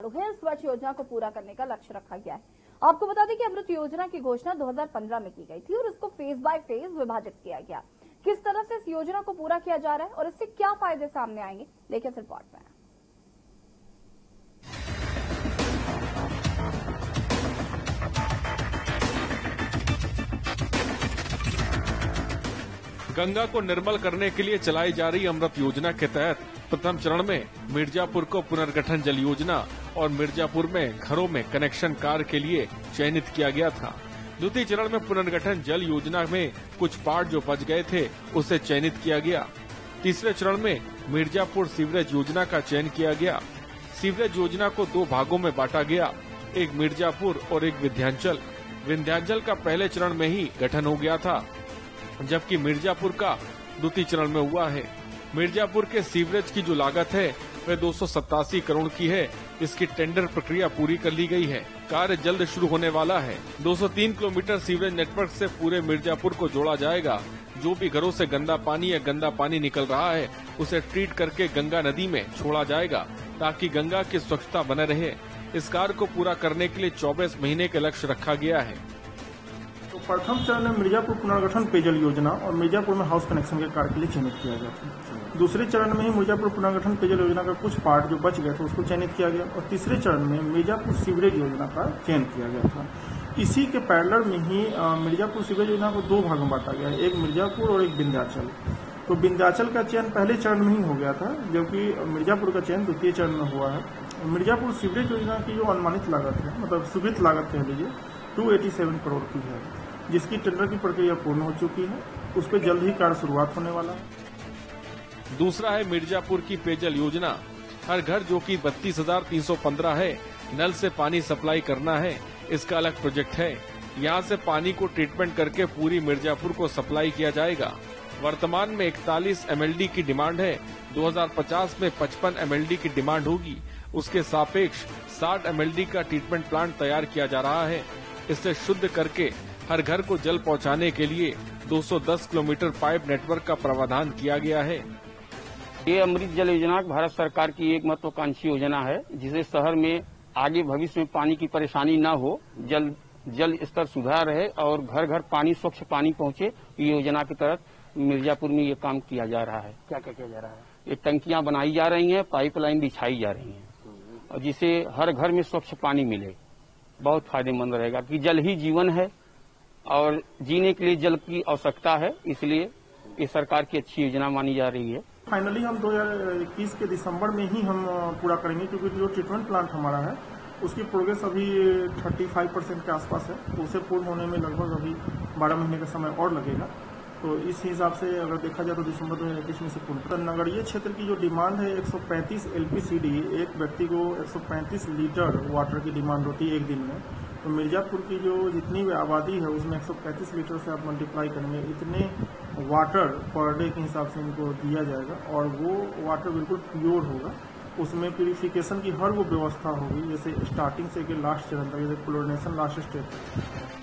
स्वच्छ योजना को पूरा करने का लक्ष्य रखा गया है। आपको बता दें कि अमृत योजना की घोषणा 2015 में की गई थी और इसको फेज बाय फेज विभाजित किया गया। किस तरह से इस योजना को पूरा किया जा रहा है और इससे क्या फायदे सामने आएंगे, देखिए इस रिपोर्ट में। गंगा को निर्मल करने के लिए चलाई जा रही अमृत योजना के तहत प्रथम चरण में मिर्जापुर को पुनर्गठन जल योजना और मिर्जापुर में घरों में कनेक्शन कार्य के लिए चयनित किया गया था। द्वितीय चरण में पुनर्गठन जल योजना में कुछ पार्ट जो बच गए थे उसे चयनित किया गया। तीसरे चरण में मिर्जापुर सीवरेज योजना का चयन किया गया। सीवरेज योजना को 2 भागों में बांटा गया, एक मिर्जापुर और एक विंध्याचल। विंध्याचल का पहले चरण में ही गठन हो गया था, जबकि मिर्जापुर का द्वितीय चरण में हुआ है। मिर्जापुर के सीवरेज की जो लागत है वह 287 करोड़ की है। इसकी टेंडर प्रक्रिया पूरी कर ली गई है। कार्य जल्द शुरू होने वाला है। 203 किलोमीटर सीवरेज नेटवर्क से पूरे मिर्जापुर को जोड़ा जाएगा। जो भी घरों से गंदा पानी या गंदा पानी निकल रहा है उसे ट्रीट करके गंगा नदी में छोड़ा जाएगा ताकि गंगा की स्वच्छता बने रहे। इस कार्य को पूरा करने के लिए 24 महीने का लक्ष्य रखा गया है। तो प्रथम चरण में मिर्जापुर पुनर्गठन पेयजल योजना और मिर्जापुर में हाउस कनेक्शन के कार्य के लिए चयनित किया गया था। दूसरे चरण में ही मिर्जापुर पुनर्गठन पेयजल योजना का कुछ पार्ट जो बच गए थे उसको चयनित किया गया और तीसरे चरण में मिर्जापुर सीवरेज योजना का चयन किया गया था। इसी के पैरेलल में ही मिर्जापुर सीवरेज योजना को 2 भागों में बांटा गया, एक मिर्जापुर और एक विंध्याचल। तो विंध्याचल का चयन पहले चरण में ही हो गया था, जबकि मिर्जापुर का चयन द्वितीय चरण में हुआ है। मिर्जापुर सीवरेज योजना की जो अनुमानित लागत है, मतलब स्वीकृत लागत कह लीजिए, 287 करोड़ की है, जिसकी टेंडर की प्रक्रिया पूर्ण हो चुकी है। उस पर जल्द ही कार्य शुरुआत होने वाला है। दूसरा है मिर्जापुर की पेयजल योजना। हर घर जो कि 32,315 है, नल से पानी सप्लाई करना है, इसका अलग प्रोजेक्ट है। यहाँ से पानी को ट्रीटमेंट करके पूरी मिर्जापुर को सप्लाई किया जाएगा। वर्तमान में 41 MLD की डिमांड है। 2050 में 55 MLD की डिमांड होगी। उसके सापेक्ष 60 MLD का ट्रीटमेंट प्लांट तैयार किया जा रहा है। इसे शुद्ध करके हर घर को जल पहुंचाने के लिए 210 किलोमीटर पाइप नेटवर्क का प्रावधान किया गया है। ये अमृत जल योजना भारत सरकार की एक महत्वाकांक्षी योजना है, जिसे शहर में आगे भविष्य में पानी की परेशानी न हो, जल स्तर सुधार रहे और घर घर पानी, स्वच्छ पानी पहुंचे। ये योजना के तहत मिर्जापुर में ये काम किया जा रहा है। क्या क्या किया जा रहा है? ये टंकियां बनाई जा रही हैं, पाइपलाइन बिछाई जा रही हैं और जिसे हर घर में स्वच्छ पानी मिले। बहुत फायदेमंद रहेगा कि जल ही जीवन है और जीने के लिए जल की आवश्यकता है, इसलिए ये सरकार की अच्छी योजना मानी जा रही है। फाइनली हम 2021 के दिसंबर में ही हम पूरा करेंगे, क्योंकि जो ट्रीटमेंट प्लांट हमारा है उसकी प्रोग्रेस अभी 35% के आसपास है। तो उसे पूर्ण होने में लगभग अभी 12 महीने का समय और लगेगा। तो इस हिसाब से अगर देखा जाए तो दिसंबर 2021 में से पूर्ण। तो नगरीय क्षेत्र की जो डिमांड है 135 LPCD, एक व्यक्ति को 135 लीटर वाटर की डिमांड होती है एक दिन में। तो मिर्जापुर की जो जितनी भी आबादी है उसमें 135 लीटर से आप मल्टीप्लाई करेंगे, इतने वाटर पर डे के हिसाब से इनको दिया जाएगा और वो वाटर बिल्कुल प्योर होगा। उसमें प्यूरिफिकेशन की हर वो व्यवस्था होगी, जैसे स्टार्टिंग से लास्ट चरण तक, जैसे क्लोरिनेशन लास्ट स्टेप।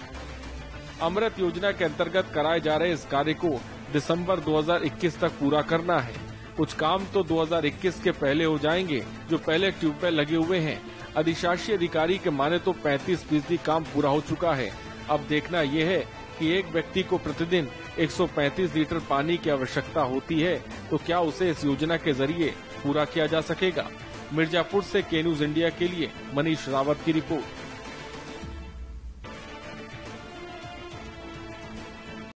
अमृत योजना के अंतर्गत कराए जा रहे इस कार्य को दिसंबर 2021 तक पूरा करना है। कुछ काम तो 2021 के पहले हो जाएंगे। जो पहले ट्यूबवेल लगे हुए हैं, अधिशासी अधिकारी के माने तो 35% काम पूरा हो चुका है। अब देखना यह है कि एक व्यक्ति को प्रतिदिन 135 लीटर पानी की आवश्यकता होती है, तो क्या उसे इस योजना के जरिए पूरा किया जा सकेगा। मिर्जापुर से के न्यूज़ इंडिया के लिए मनीष रावत की रिपोर्ट।